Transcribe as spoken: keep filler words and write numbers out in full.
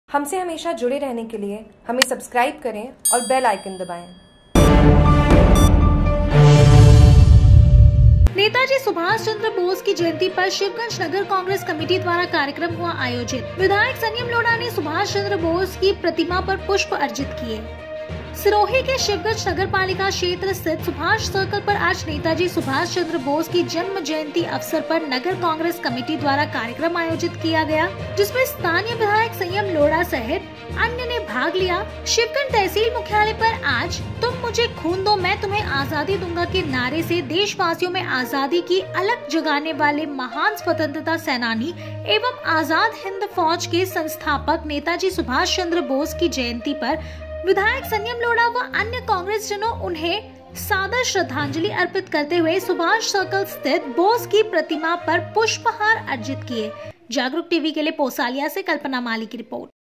हमसे हमेशा जुड़े रहने के लिए हमें सब्सक्राइब करें और बेल आइकन दबाएं। नेताजी सुभाष चंद्र बोस की जयंती पर शिवगंज नगर कांग्रेस कमेटी द्वारा कार्यक्रम हुआ आयोजित। विधायक संयम लोढ़ा ने सुभाष चंद्र बोस की प्रतिमा पर पुष्प अर्पित किए। सिरोही के शिवगंज नगर पालिका क्षेत्र स्थित सुभाष सर्कल पर आज नेताजी सुभाष चंद्र बोस की जन्म जयंती अवसर पर नगर कांग्रेस कमेटी द्वारा कार्यक्रम आयोजित किया गया, जिसमें स्थानीय विधायक संयम लोढ़ा सहित अन्य ने भाग लिया। शिवगंज तहसील मुख्यालय पर आज तुम मुझे खून दो मैं तुम्हें आजादी दूंगा के नारे से देशवासियों में आजादी की अलख जगाने वाले महान स्वतंत्रता सेनानी एवं आजाद हिंद फौज के संस्थापक नेताजी सुभाष चंद्र बोस की जयंती पर विधायक संयम लोढ़ा व अन्य कांग्रेस जनों उन्हें सादर श्रद्धांजलि अर्पित करते हुए सुभाष सर्कल स्थित बोस की प्रतिमा पर पुष्पहार अर्पित किए। जागरूक टीवी के लिए पोसालिया से कल्पना माली की रिपोर्ट।